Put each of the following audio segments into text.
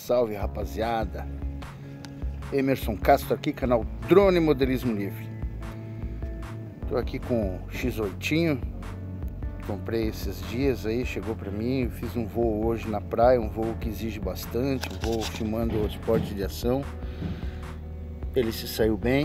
Salve, rapaziada. Emerson Castro aqui, canal Drone Modelismo Livre. Tô aqui com o X8, comprei esses dias aí, chegou pra mim. Fiz um voo hoje na praia, um voo que exige bastante, um voo filmando o esporte de ação. Ele se saiu bem.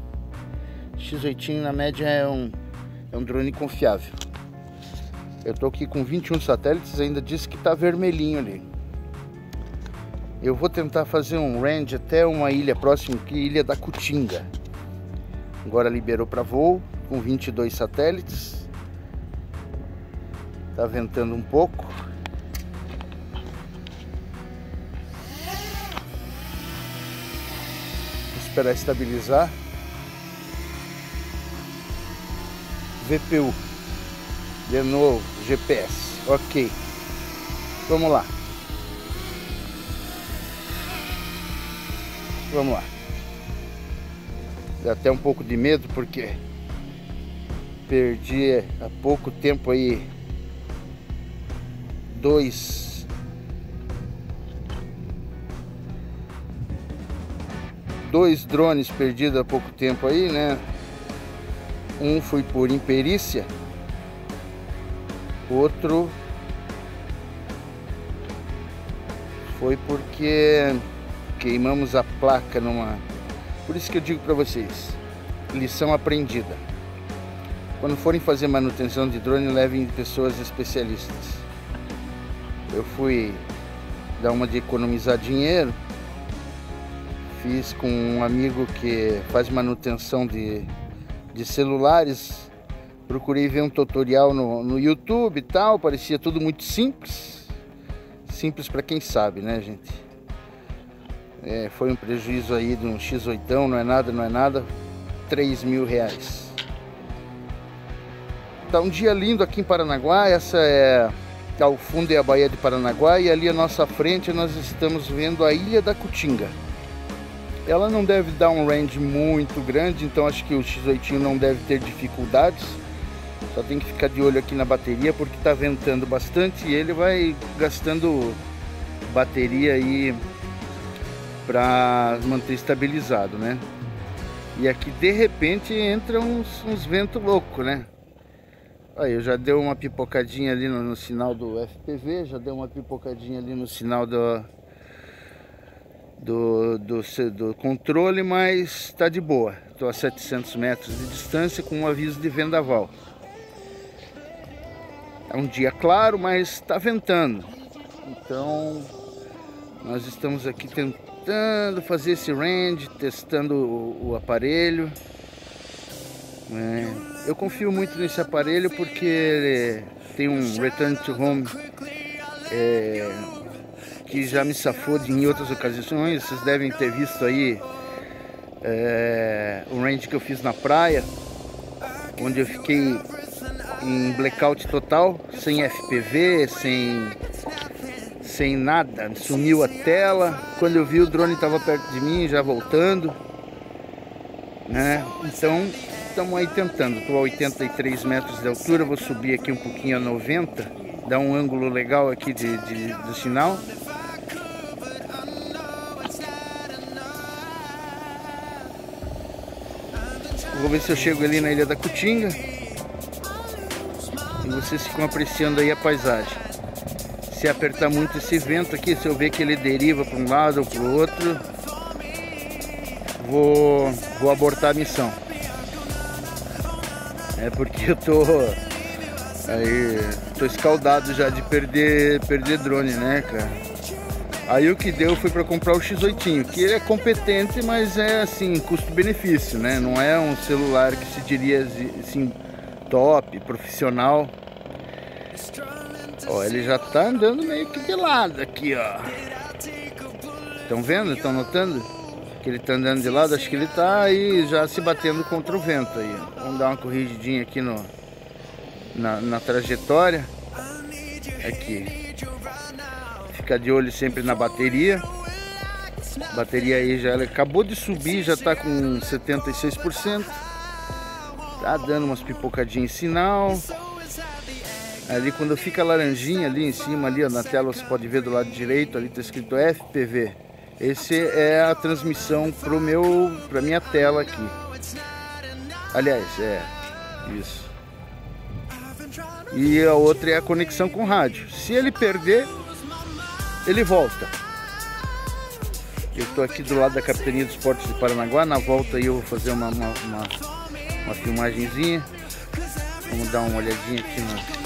X8 na média é um drone confiável. Eu tô aqui com 21 satélites, ainda disse que tá vermelhinho ali. Eu vou tentar fazer um range até uma ilha próxima, que é a Ilha da Cutinga. Agora liberou para voo, com 22 satélites. Tá ventando um pouco. Vou esperar estabilizar. VPU. De novo, GPS. Ok. Vamos lá. Vamos lá. Dá até um pouco de medo porque perdi há pouco tempo aí dois drones perdidos há pouco tempo aí, né? Um foi por imperícia, outro foi porque queimamos a placa numa... Por isso que eu digo para vocês, lição aprendida. Quando forem fazer manutenção de drone, levem pessoas especialistas. Eu fui dar uma de economizar dinheiro, fiz com um amigo que faz manutenção de celulares. Procurei ver um tutorial no YouTube e tal, parecia tudo muito simples. Simples para quem sabe, né, gente? Foi um prejuízo aí de um X8, não é nada, 3 mil reais. Tá um dia lindo aqui em Paranaguá, ao fundo é a Baía de Paranaguá e ali à nossa frente nós estamos vendo a Ilha da Cutinga. Ela não deve dar um range muito grande, então acho que o X8 não deve ter dificuldades. Só tem que ficar de olho aqui na bateria porque tá ventando bastante e ele vai gastando bateria aí para manter estabilizado, né? E aqui de repente entra uns ventos loucos, né? Aí eu já deu uma pipocadinha ali no sinal do FPV, já deu uma pipocadinha ali no sinal do controle, mas tá de boa. Tô a 700 metros de distância com um aviso de vendaval. É um dia claro, mas tá ventando. Então nós estamos aqui tentando fazer esse range, testando o aparelho. Eu confio muito nesse aparelho porque ele tem um return to home que já me safou em outras ocasiões. Vocês devem ter visto aí o range que eu fiz na praia, onde eu fiquei em blackout total, sem FPV, sem nada, sumiu a tela. Quando eu vi, o drone estava perto de mim, já voltando, né? Então estamos aí tentando. Estou a 83 metros de altura, vou subir aqui um pouquinho a 90, dar um ângulo legal aqui do sinal. Vou ver se eu chego ali na Ilha da Cutinga e vocês ficam apreciando aí a paisagem. Se apertar muito esse vento aqui, se eu ver que ele deriva para um lado ou para o outro, vou abortar a missão. É porque eu tô escaldado já de perder drone, né, cara? Aí o que deu foi para comprar o X8, que ele é competente, mas é assim, custo-benefício, né? Não é um celular que se diria assim, top, profissional. Ó, ele já tá andando meio que de lado aqui, ó. Estão vendo? Estão notando? Que ele tá andando de lado, acho que ele tá aí já se batendo contra o vento aí. Vamos dar uma corrigidinha aqui na trajetória. Aqui. Fica de olho sempre na bateria. A bateria aí já acabou de subir, já tá com 76%. Tá dando umas pipocadinhas em sinal. Ali quando fica laranjinha ali em cima, ali ó, na tela você pode ver do lado direito, ali está escrito FPV. Esse é a transmissão pra minha tela aqui. Aliás, isso. E a outra é a conexão com rádio. Se ele perder, ele volta. Eu estou aqui do lado da Capitania dos Portos de Paranaguá. Na volta aí eu vou fazer uma filmagenzinha. Vamos dar uma olhadinha aqui no...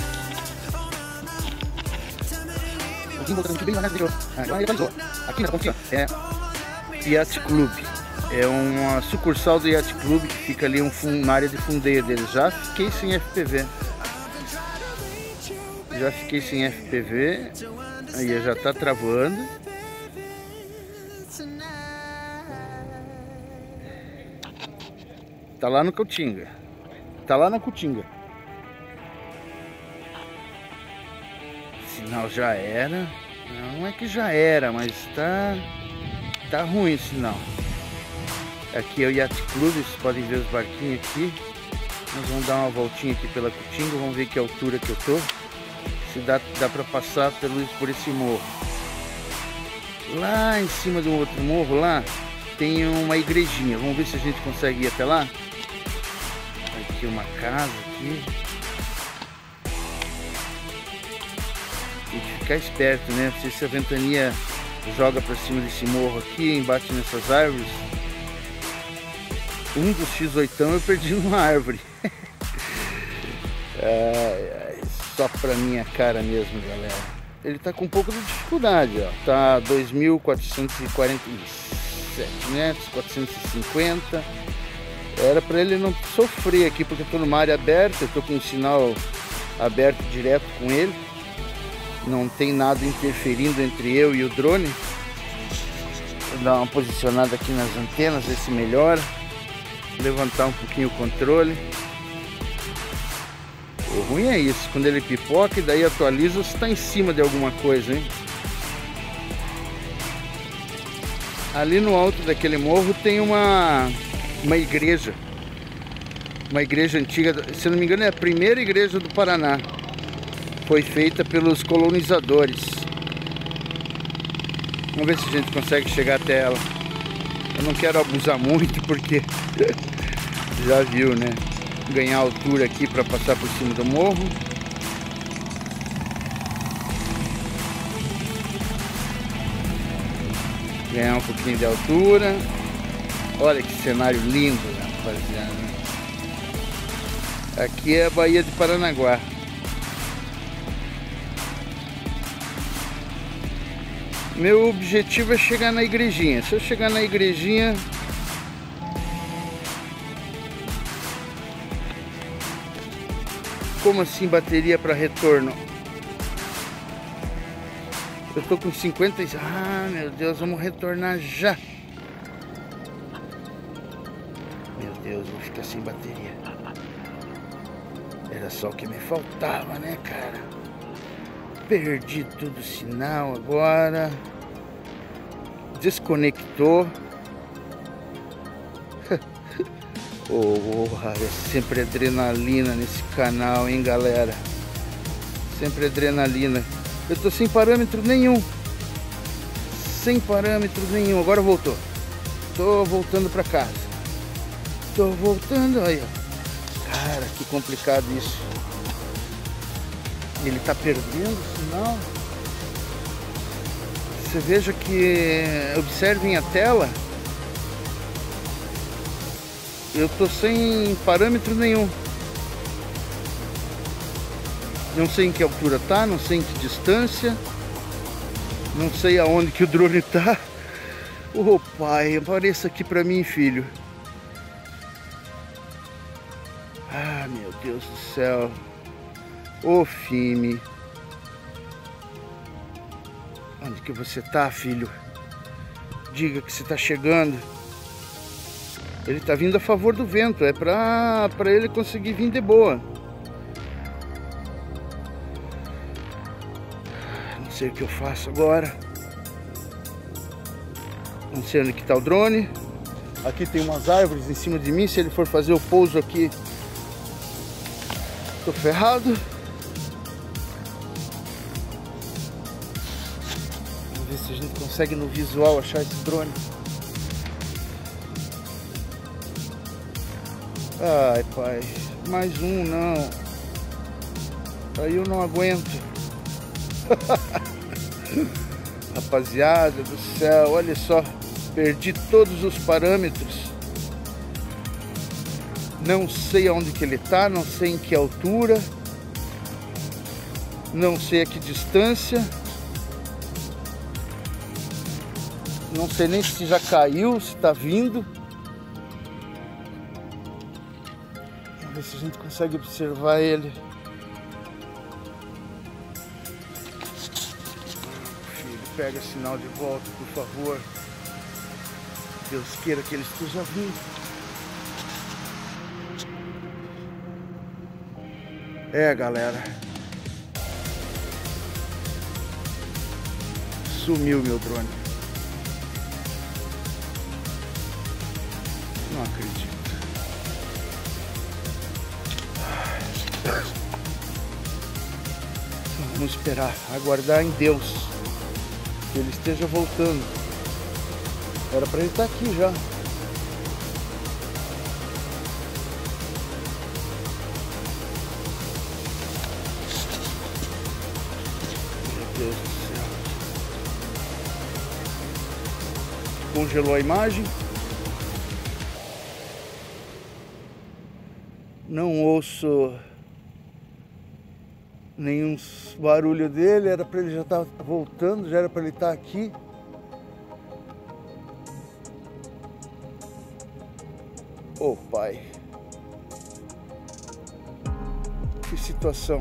Aqui nessa pontinha é Yacht Club. É uma sucursal do Yacht Club que fica ali uma área de fundeio deles. Já fiquei sem FPV. Aí já tá travando. Tá lá no Cutinga. Sinal já era. Não é que já era, mas tá ruim o sinal. Aqui é o Yacht Club, vocês podem ver os barquinhos aqui. Nós vamos dar uma voltinha aqui pela Cutinga, vamos ver que altura que eu tô. Se dá pra passar por esse morro. Lá em cima do outro morro lá tem uma igrejinha. Vamos ver se a gente consegue ir até lá. Aqui uma casa aqui. Tem que ficar esperto, né? Se a ventania joga pra cima desse morro aqui, embate nessas árvores. Um dos X8 eu perdi numa árvore. Só pra minha cara mesmo, galera. Ele tá com um pouco de dificuldade, ó. Tá 2.447 metros, 450. Era pra ele não sofrer aqui, porque eu tô numa área aberta. Eu tô com um sinal aberto direto com ele. Não tem nada interferindo entre eu e o drone. Vou dar uma posicionada aqui nas antenas, ver se melhora. Levantar um pouquinho o controle. O ruim é isso, quando ele pipoca e daí atualiza, você está em cima de alguma coisa, hein? Ali no alto daquele morro tem uma igreja. Uma igreja antiga, se não me engano é a primeira igreja do Paraná. Foi feita pelos colonizadores. Vamos ver se a gente consegue chegar até ela. Eu não quero abusar muito porque já viu, né? Ganhar altura aqui para passar por cima do morro. Ganhar um pouquinho de altura. Olha que cenário lindo, rapaziada. Aqui é a Baía de Paranaguá. Meu objetivo é chegar na igrejinha. Se eu chegar na igrejinha, como assim bateria para retorno? Eu tô com 50. Ah, meu Deus, vamos retornar já. Meu Deus, vou ficar sem bateria. Era só o que me faltava, né, cara? Perdi todo o sinal agora. Desconectou. É sempre adrenalina nesse canal, hein, galera? Sempre adrenalina. Eu tô sem parâmetro nenhum. Agora voltou. Tô voltando pra casa. Tô voltando aí, ó. Cara, que complicado isso. Ele tá perdendo o sinal. Você veja que... Observem a tela. Eu tô sem parâmetro nenhum. Não sei em que altura tá, não sei em que distância. Não sei aonde que o drone tá. Ô pai, apareça aqui pra mim, filho. Ah, meu Deus do céu. Ô Fime. Onde que você tá, filho? Diga que você tá chegando. Ele tá vindo a favor do vento. É pra ele conseguir vir de boa. Não sei o que eu faço agora. Não sei onde que tá o drone. Aqui tem umas árvores em cima de mim. Se ele for fazer o pouso aqui, tô ferrado. se a gente consegue no visual achar esse drone. Ai, pai, mais um não. Aí eu não aguento. Rapaziada do céu, olha só, perdi todos os parâmetros. Não sei aonde que ele tá, não sei em que altura, não sei a que distância, não sei nem se já caiu, se tá vindo. Vamos ver se a gente consegue observar ele. Filho, pega sinal de volta, por favor. Deus queira que ele esteja vindo. É, galera, sumiu meu drone. Não acredito. Vamos esperar, aguardar em Deus que ele esteja voltando. Era para ele estar aqui já. Deus do céu. Congelou a imagem. Não ouço nenhum barulho dele. Era para ele já estar voltando, já era para ele estar aqui. Oh, pai. Que situação.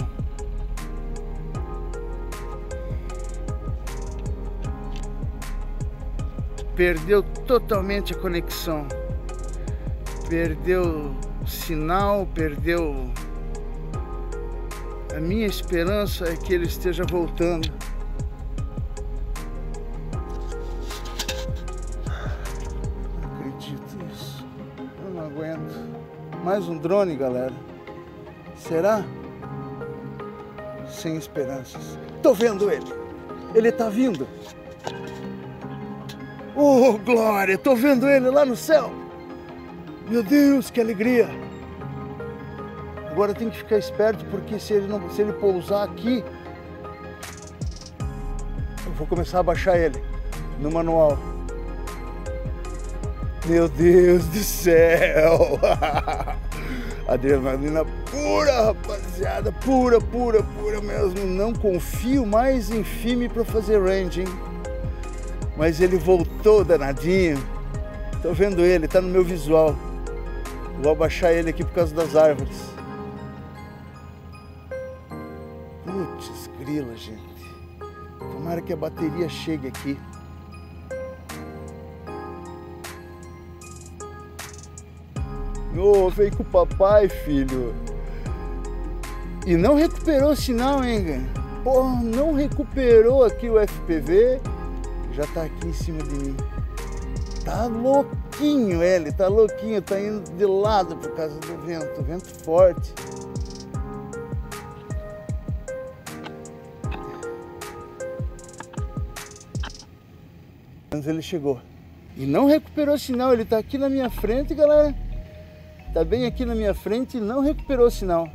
Perdeu totalmente a conexão, perdeu o sinal, perdeu. A minha esperança é que ele esteja voltando. Não acredito nisso, eu não aguento. Mais um drone, galera. Será? Sem esperanças. Tô vendo ele, ele tá vindo. Oh, glória! Tô vendo ele lá no céu! Meu Deus, que alegria! Agora tem que ficar esperto, porque se ele pousar aqui, eu vou começar a baixar ele no manual. Meu Deus do céu! Adrenalina pura, rapaziada! Pura, pura, pura mesmo! Não confio mais em filme para fazer range, hein? Mas ele voltou, danadinho. Tô vendo ele, tá no meu visual. Vou abaixar ele aqui por causa das árvores. Putz, grila, gente. Tomara que a bateria chegue aqui. Ô, veio com o papai, filho. E não recuperou o sinal, hein? Porra, não recuperou aqui o FPV. Já tá aqui em cima de mim. Tá louquinho ele, tá louquinho, tá indo de lado por causa do vento forte. Mas ele chegou. E não recuperou o sinal, ele tá aqui na minha frente, galera. Tá bem aqui na minha frente e não recuperou o sinal.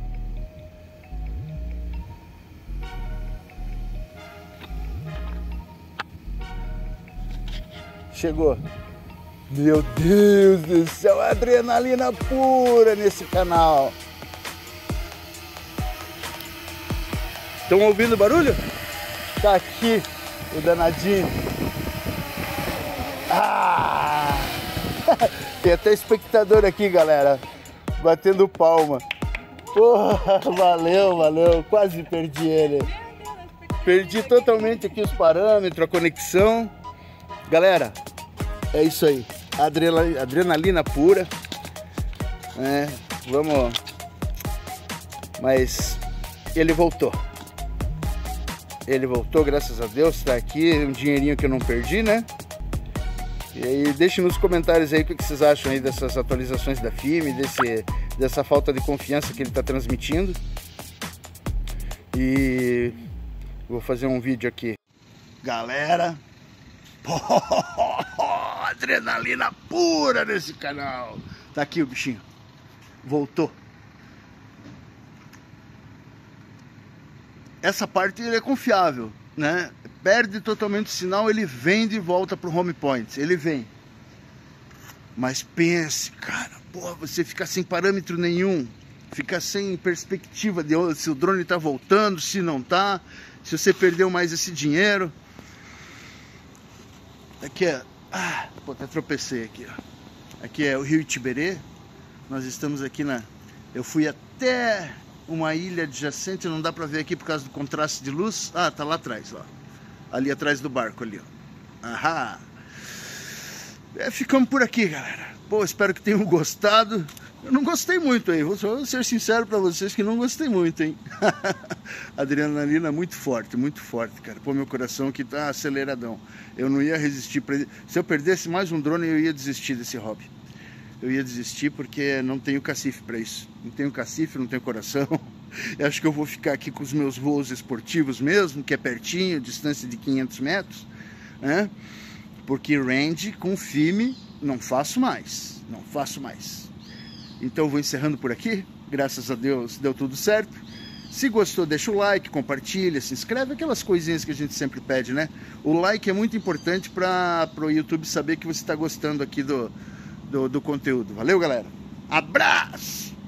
Chegou. Meu Deus do céu, adrenalina pura nesse canal. Estão ouvindo o barulho? Tá aqui o danadinho. Ah! Tem até espectador aqui, galera, batendo palma. Porra, valeu, valeu. Quase perdi ele. Perdi totalmente aqui os parâmetros, a conexão. Galera, é isso aí, adrenalina pura, né? Vamos, mas ele voltou, graças a Deus, tá aqui, um dinheirinho que eu não perdi, né? E aí, deixe nos comentários aí o que vocês acham aí dessas atualizações da FIME, dessa falta de confiança que ele tá transmitindo. E vou fazer um vídeo aqui. Galera, Pô, adrenalina pura nesse canal. Tá aqui o bichinho. Voltou. Essa parte ele é confiável, né? Perde totalmente o sinal, ele vem de volta pro home point. Ele vem. Mas pense, cara, porra, você fica sem parâmetro nenhum. Fica sem perspectiva de se o drone tá voltando, se não tá. Se você perdeu mais esse dinheiro. Aqui é... pô, até tropecei aqui, ó. Aqui é o Rio Itiberê. Nós estamos aqui na... Eu fui até uma ilha adjacente, não dá pra ver aqui por causa do contraste de luz. Ah, tá lá atrás, ó. Ali atrás do barco, ali, ó. Ahá! Ficamos por aqui, galera. Pô, espero que tenham gostado. Eu não gostei muito, hein? Vou ser sincero pra vocês que não gostei muito, hein? Adrenalina muito forte, cara. Pô, meu coração aqui tá aceleradão. Eu não ia resistir pra... Se eu perdesse mais um drone, eu ia desistir desse hobby. Eu ia desistir porque não tenho cacife pra isso. Não tenho cacife, não tenho coração. Eu acho que eu vou ficar aqui com os meus voos esportivos mesmo, que é pertinho, distância de 500 metros, né? Porque range com filme não faço mais. Não faço mais. Então eu vou encerrando por aqui. Graças a Deus deu tudo certo. Se gostou, deixa o like, compartilha, se inscreve, aquelas coisinhas que a gente sempre pede, né? O like é muito importante para o YouTube saber que você está gostando aqui do conteúdo. Valeu, galera! Abraço!